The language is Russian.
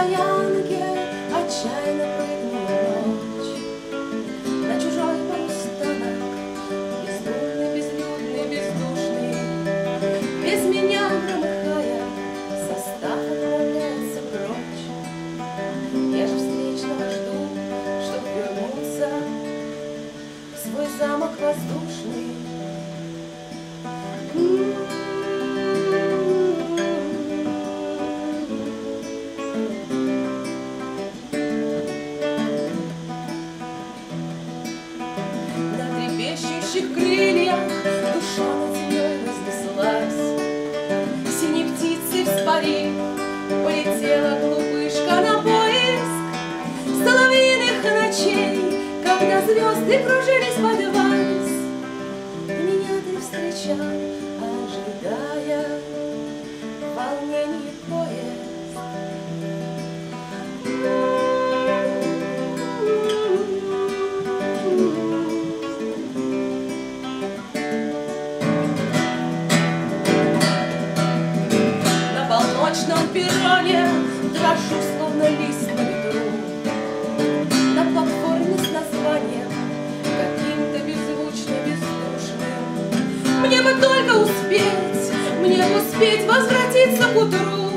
стоянке отчаянно прыгнула ночь на чужой полустанок, бездумный, безлюдный, бездушный, без меня громыхая, состав отправляется прочь. Я же встречного жду, чтоб вернуться в свой замок воздушный. Крыльях душа над землей разнеслась, синей птицей вспарив полетела глупышка на поиск соловьиных ночей, когда звезды кружились под вальс. Меня ты встречал, ожидая в волнении поезд. В ночном перроне дрожу, словно лист на ветру, на платформе с названием каким-то беззвучно бездушным. Мне бы только успеть, мне бы успеть возвратиться к утру.